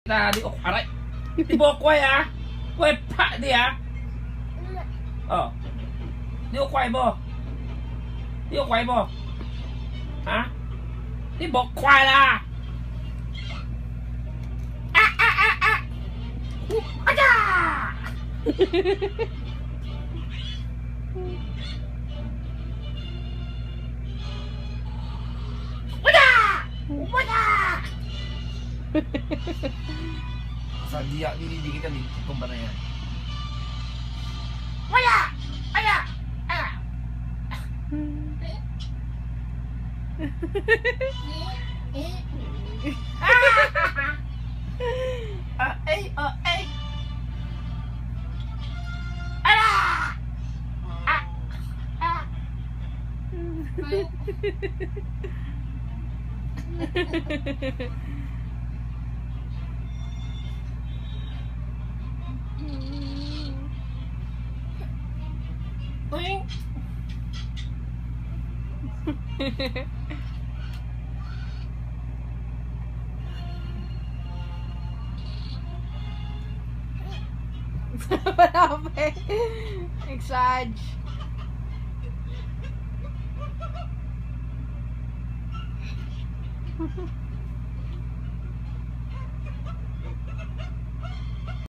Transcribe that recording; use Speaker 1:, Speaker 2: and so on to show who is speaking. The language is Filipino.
Speaker 1: Tadi aray. Di ba kway ha? Kway pa di ha? Oh. Di ko kway mo. Di ko kway mo. Ha? Di ba kway la? Aja! Wala! Wala! Sa dia dili kita nih kumbananya. Wala! Aya! Aya! Ay! Ala!
Speaker 2: Wala pa eh. Exage.